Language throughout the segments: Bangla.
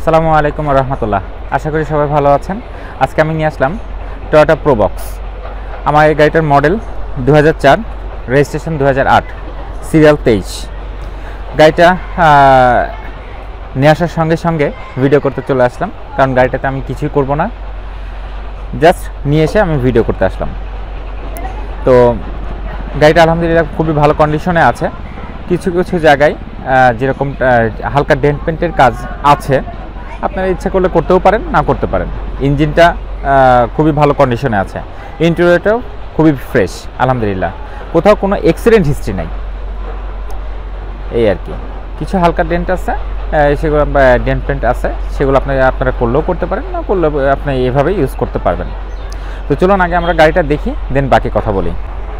আসসালামু আলাইকুম ওয়া রাহমাতুল্লাহ। আশা করি সবাই ভালো আছেন। আজকে আমি নিয়ে আসলাম টয়োটা প্রোবক্স। আমার এই গাড়িটার মডেল 2004, রেজিস্ট্রেশন 2008, সিরিয়াল 23। গাড়িটা নিয়ে আসার সঙ্গে সঙ্গে ভিডিও করতে চলে আসলাম, কারণ গাড়িটাতে আমি কিছুই করব না, জাস্ট নিয়ে এসে আমি ভিডিও করতে আসলাম। তো গাড়িটা আলহামদুলিল্লাহ খুবই ভালো কন্ডিশনে আছে। কিছু কিছু জায়গায় যেরকম হালকা ডেন্ট পেন্টের কাজ আছে, আপনারা ইচ্ছা করলে করতেও পারেন, না করতে পারেন। ইঞ্জিনটা খুবই ভালো কন্ডিশনে আছে, ইন্টেরিয়রটাও খুবই ফ্রেশ আলহামদুলিল্লাহ, কোথাও কোনো অ্যাক্সিডেন্ট হিস্ট্রি নাই, এই আর কি। কিছু হালকা ডেন্ট আছে, সেগুলো ডেন্ট পেন্ট আছে, সেগুলো আপনারা করলেও করতে পারেন, না করলেও আপনি এভাবেই ইউজ করতে পারবেন। তো চলুন আগে আমরা গাড়িটা দেখি, দেন বাকি কথা বলি।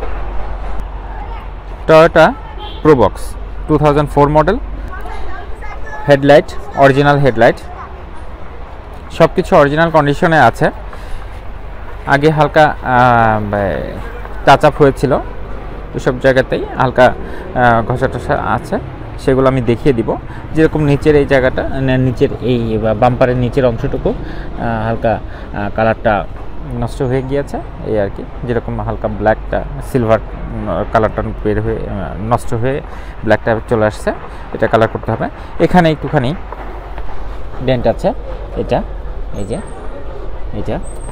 Toyota Probox 2004 model, headlight original headlight, সব কিছু অরিজিনাল কন্ডিশনে আছে। আগে হালকা টাচ আপ হয়েছিল, ওইসব জায়গাতেই হালকা ঘষা টসা আছে, সেগুলো আমি দেখিয়ে দিব। যেরকম নিচের এই জায়গাটা, নিচের এই বাম্পারের নিচের অংশটুকু হালকা কালারটা নষ্ট হয়ে গিয়েছে, এই আর কি। যেরকম হালকা ব্ল্যাকটা সিলভার কালারটা বের হয়ে নষ্ট হয়ে ব্ল্যাকটা চলে আসছে, এটা কালার করতে হবে। এখানে একটুখানি ডেন্ট আছে, এটা এই যে এটা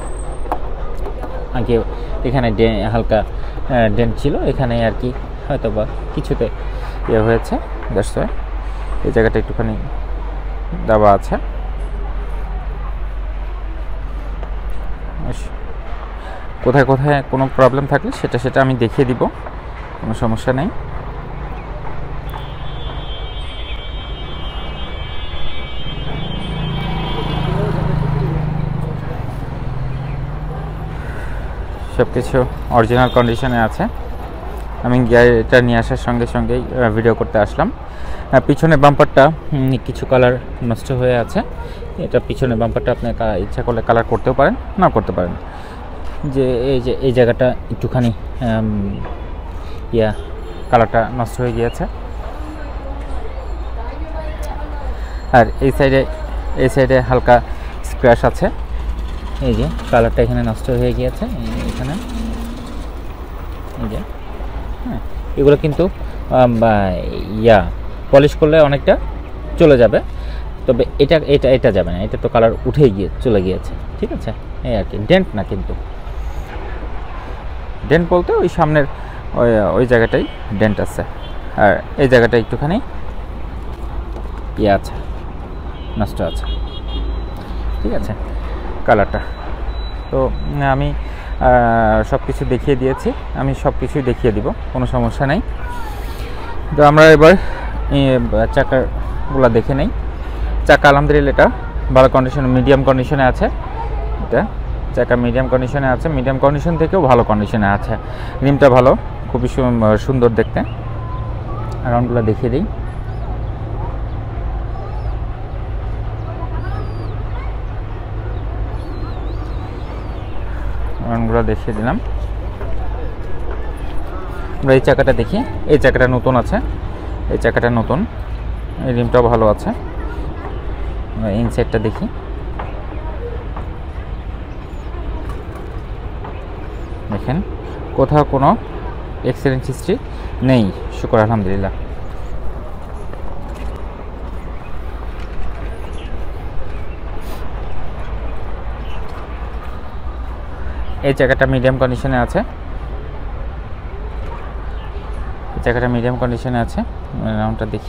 আগে এখানে হালকা ডেন্ট ছিল, এখানে আর কি হয়তো বা কিছুতে ইয়ে হয়েছে, দ্যাটস ওয়াই এই জায়গাটা একটুখানি দেওয়া আছে। কোথায় কোথায় কোনো প্রবলেম থাকলে সেটা আমি দেখিয়ে দিব, কোনো সমস্যা নেই। সব কিছু অরিজিনাল কন্ডিশনে আছে। আমি গাড়িটা নিয়ে আসার সঙ্গে সঙ্গেই ভিডিও করতে আসলাম। পিছনে বাম্পারটা কিছু কালার নষ্ট হয়ে আছে, এটা পিছনে বাম্পারটা আপনি ইচ্ছা করলে কালার করতেও পারেন, না করতে পারেন। যে এই জায়গাটা একটুখানি কালারটা নষ্ট হয়ে গিয়েছে। আর এই সাইডে হালকা স্ক্র্যাচ আছে, এই যে কালারটা এখানে নষ্ট হয়ে গিয়েছে, এখানে এই যে। হ্যাঁ, এগুলো কিন্তু পলিশ করলে অনেকটা চলে যাবে, তবে এটা যাবে না, এটা তো কালার উঠেই চলে গিয়েছে, ঠিক আছে, এই আর কি। ডেন্ট না, কিন্তু ডেন্ট বলতে ওই সামনের ওই জায়গাটাই ডেন্ট আছে, আর এই জায়গাটা একটুখানি আছে, নষ্ট আছে, ঠিক আছে কালারটা। তো আমি সব কিছু দেখিয়ে দিয়েছি, আমি সব কিছুই দেখিয়ে দিব, কোনো সমস্যা নেই। তো আমরা এবার চাকাগুলো দেখে নেই। চাকা আলহামদুলিল্লাহ এটা ভালো কন্ডিশনে, মিডিয়াম কন্ডিশনে আছে, এটা চাকা মিডিয়াম কন্ডিশনে আছে, মিডিয়াম কন্ডিশন থেকেও ভালো কন্ডিশনে আছে। রিমটা ভালো, খুবই সুন্দর দেখতে। রাউন্ডগুলো দেখিয়ে দিই। রাউন্ডগুলো দেখিয়ে দিলাম। আমরা এই চাকাটা দেখি, এই চাকাটা নতুন আছে, এই চাকাটা নতুন, এই রিমটাও ভালো আছে। ইনসাইডটা দেখি, দেখেন কোথাও কোনো অ্যাক্সিডেন্ট হিস্ট্রি নেই, শুকর আলহামদুলিল্লাহ। এই জায়গাটা মিডিয়াম কন্ডিশনে আছে, এই জায়গাটা মিডিয়াম কন্ডিশনে আছে। রাউন্ডটা দেখি,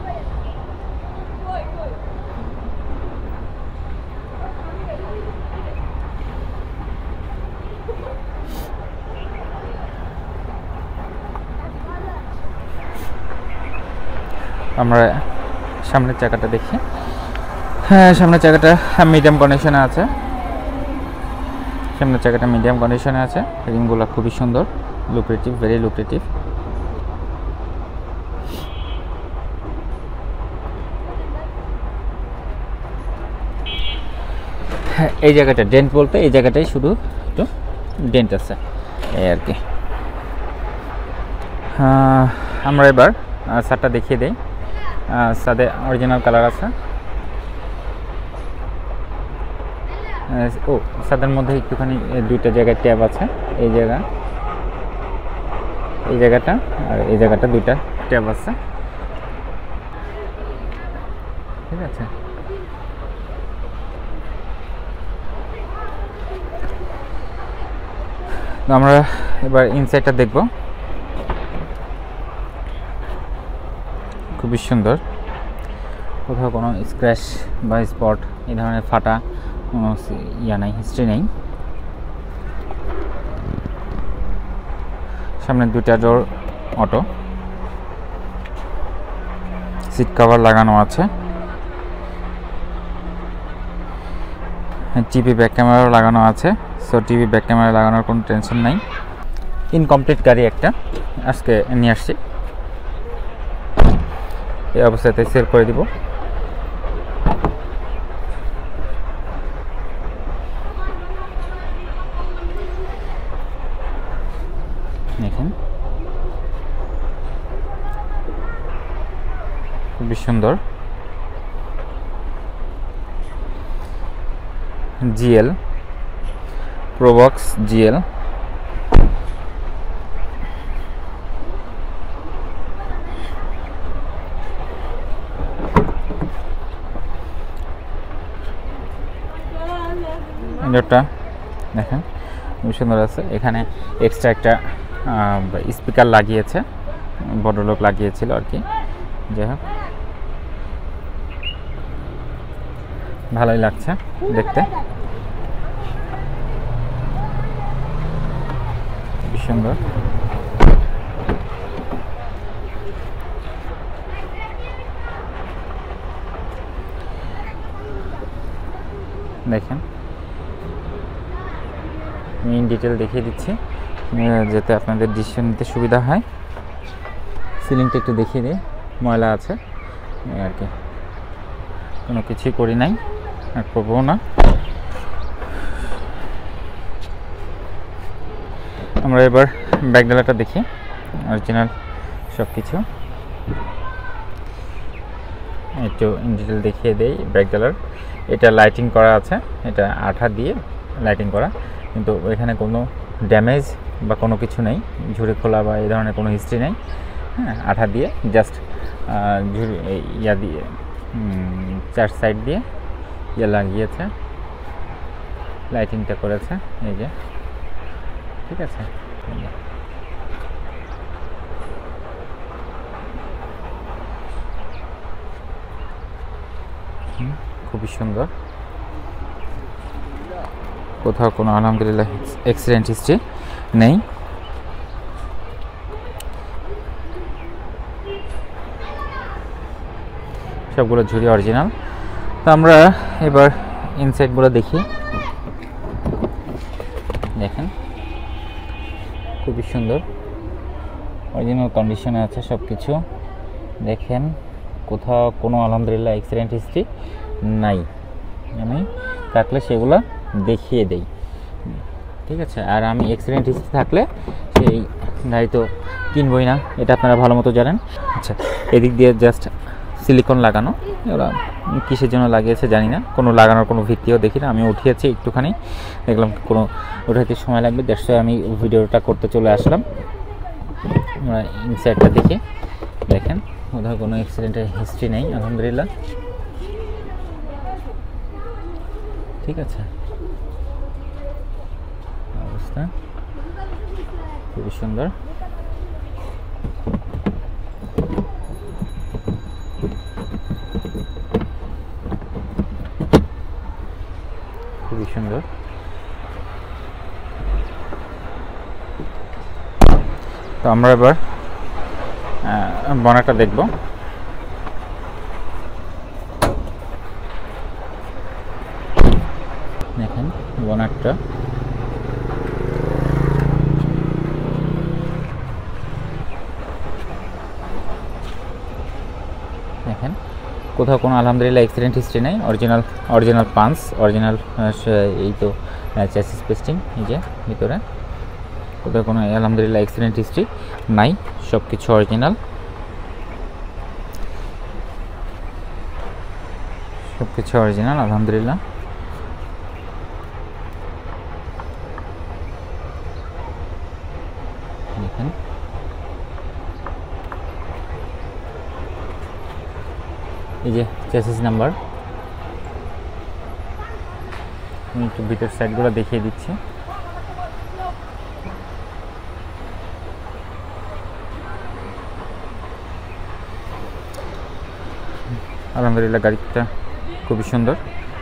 আমরা সামনের চাকাটা দেখি। হ্যাঁ, সামনের চাকাটা মিডিয়াম কন্ডিশনে আছে, সামনের চাকাটা মিডিয়াম কন্ডিশনে আছে। রিমগুলো খুবই সুন্দর, লুক্রেটিভ, ভেরি লুক্রেটিভ। হ্যাঁ, এই জায়গাটা ডেন্ট বলতে এই জায়গাটাই শুধু একটু ডেন্ট আছে, এই আর কি। আমরা এবার সারটা দেখিয়ে দেই। সাদে অরিজিনাল কালার আছে, ও সাদার মধ্যে একটুখানি দুইটা জায়গায় ট্যাব আছে, এই জায়গাটা আর এই জায়গাটা দুইটা ট্যাব আছে, ঠিক আছে। আমরা এবার ইনসাইডটা দেখব। খুবই সুন্দর, কোথাও কোনো স্ক্র্যাচ বা স্পট এই ধরনের ফাটা কোনো নাই, হিস্ট্রি নেই। সামনে দুইটা ডোর অটো, সিট কভার লাগানো আছে, টিভি ব্যাক ক্যামেরাও লাগানো আছে। সো টিভি ব্যাক ক্যামেরা লাগানোর কোনো টেনশন নাই। ইনকমপ্লিট গাড়ি একটা আজকে নিয়ে আসছি, এই অবস্থাতে সেল করে দিব। দেখেন খুবই সুন্দর, জিএল প্রোবক্স জিএল। ইন্ডোরটা দেখেন খুব সুন্দর আছে। এখানে এক্সট্রা একটা স্পিকার লাগিয়েছে, বড় লোক লাগিয়েছিল আর কি। যাই হোক ভালোই লাগছে দেখতে, খুবই সুন্দর। দেখেন আমি ইন ডিটেল দেখিয়ে দিচ্ছি যাতে আপনাদের ডিসিশন নিতে সুবিধা হয়। সিলিংটা একটু দেখিয়ে দিই, ময়লা আছে আর কি, কোনো কিছুই করি নাই আর করবো না। আমরা এবার ব্যাকডালাটা দেখি, অরিজিনাল সব কিছু একটু ইন ডিটেল দেখিয়ে দেই। ব্যাকডালার এটা লাইটিং করা আছে, এটা আঠা দিয়ে লাইটিং করা, কিন্তু এখানে কোনো ড্যামেজ বা কোনো কিছু নেই, ঝুড়ি খোলা বা এই ধরনের কোনো হিস্ট্রি নেই। হ্যাঁ, আঠা দিয়ে জাস্ট ইয়া দিয়ে চার সাইড দিয়ে ইয়ে লাগিয়েছে, লাইটিংটা করেছে এই যে, ঠিক আছে। খুবই সুন্দর, কোথাও কোনো আলহামদুলিল্লাহ অ্যাক্সিডেন্ট হিস্ট্রি নেই। সবগুলো ঝুড়ি অরিজিনাল। তো আমরা এবার ইনসাইডগুলো দেখি। দেখেন খুবই সুন্দর, অরিজিনাল কন্ডিশনে আছে সব কিছু। দেখেন কোথাও কোনো আলহামদুলিল্লাহ অ্যাক্সিডেন্ট হিস্ট্রি নাই, আমি থাকলে সেগুলো দেখিয়ে দেই, ঠিক আছে। আর আমি অ্যাক্সিডেন্ট হিস্ট্রি থাকলে সেই গাড়ি তো কিনবই না, এটা আপনারা ভালো মতো জানেন। আচ্ছা, এদিক দিয়ে জাস্ট সিলিকন লাগানো, ওরা কিসের জন্য লাগিয়েছে জানি না, কোনো লাগানোর কোনো ভিত্তিও দেখি না। আমি উঠিয়েছি একটুখানি, দেখলাম কোনো উঠাইতে সময় লাগবে, দেড়শো আমি ভিডিওটা করতে চলে আসলাম। আমরা ইনসাইডটা দেখি। দেখেন কোথাও কোনো অ্যাক্সিডেন্টের হিস্ট্রি নেই আলহামদুলিল্লাহ, ঠিক আছে। অবস্থা খুবই সুন্দর, খুবই সুন্দর। তো আমরা এবার বনেটটা দেখব। দেখেন বনেটটা দেখেন, কোথাও কোনো আলহামদুলিল্লাহ অ্যাক্সিডেন্ট হিস্ট্রি নেই। অরিজিনাল পাঞ্চ, অরিজিনাল এই তো চ্যাসিস পেস্টিং এই যে ভিতরে, কোথাও কোনো আলহামদুলিল্লাহ অ্যাক্সিডেন্ট হিস্ট্রি নাই, সব কিছু অরিজিনাল, সব কিছু অরিজিনাল আলহামদুলিল্লাহ। দেখেন এই যে চেসিস নাম্বার, আমি একটু ভিতর সাইডগুলো দেখিয়ে দিচ্ছি। আলহামদুলিল্লাহ গাড়িটা খুবই সুন্দর।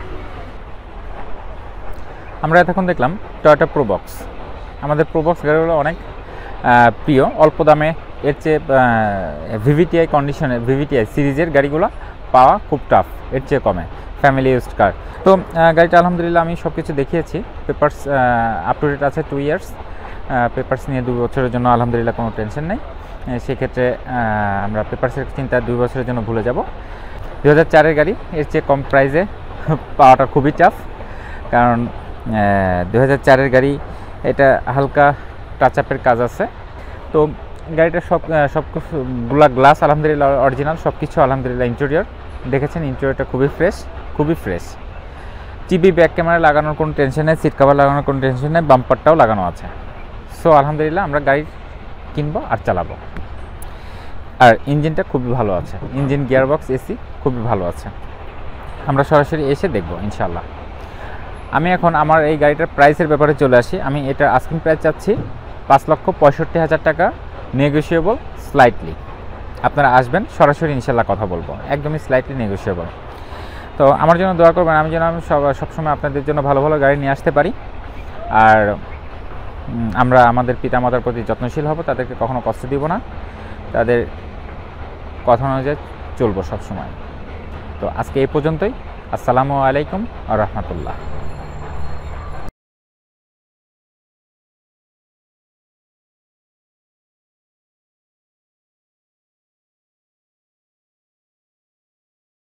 আমরা এতক্ষণ দেখলাম টয়োটা প্রোবক্স। আমাদের প্রোবক্স গাড়িগুলো অনেক প্রিয়, অল্প দামে। এর চেয়ে ভিভিটিআই কন্ডিশনের ভিভিটিআই সিরিজের গাড়িগুলো পাওয়া খুব টাফ, এর চেয়ে কমে, ফ্যামিলি ইউজড কার। তো গাড়িটা আলহামদুলিল্লাহ আমি সব কিছু দেখিয়েছি। পেপারস আপ টু ডেট আছে 2 ইয়ার্স। পেপারস নিয়ে 2 বছরের জন্য আলহামদুলিল্লাহ কোনো টেনশন নেই। সেক্ষেত্রে আমরা পেপারসের চিন্তা 2 বছরের জন্য ভুলে যাব। 2004-এর গাড়ি, এর চেয়ে কম প্রাইসে পাওয়াটা খুবই টাফ, কারণ 2004-এর গাড়ি, এটা হালকা টাচ আপের কাজ আছে। তো গাড়িটা সবগুলা গ্লাস আলহামদুলিল্লাহ অরিজিনাল, সব কিছু আলহামদুলিল্লাহ। ইন্টেরিয়র দেখেছেন, ইন্টেরিয়রটা খুবই ফ্রেশ। টিভি ব্যাক ক্যামেরা লাগানোর কোনো টেনশন নেই, সিট কভার লাগানোর কোনো টেনশন নেই, বাম্পারটাও লাগানো আছে। সো আলহামদুলিল্লাহ আমরা গাড়ি কিনবো আর চালাবো। আর ইঞ্জিনটা খুবই ভালো আছে, ইঞ্জিন, গিয়ারবক্স, এসি খুবই ভালো আছে। আমরা সরাসরি এসে দেখবো ইনশাল্লাহ। আমি এখন আমার এই গাড়িটার প্রাইসের ব্যাপারে চলে আসি। আমি এটা আস্কিং প্রাইস চাচ্ছি 5,65,000 টাকা, নেগোশিয়েবল স্লাইটলি। আপনারা আসবেন, সরাসরি ইনশাল্লাহ কথা বলবো, একদমই স্লাইটলি নেগোশিয়েবল। তো আমার জন্য দোয়া করবেন, আমি যেন সবসময় আপনাদের জন্য ভালো ভালো গাড়ি নিয়ে আসতে পারি। আর আমরা আমাদের পিতামাতার প্রতি যত্নশীল হব, তাদেরকে কখনো কষ্ট দিব না, তাদের কথা অনুযায়ী চলবো সবসময়। তো আজকে এই পর্যন্তই। আসসালামু আলাইকুম ওয়া রাহমাতুল্লাহ।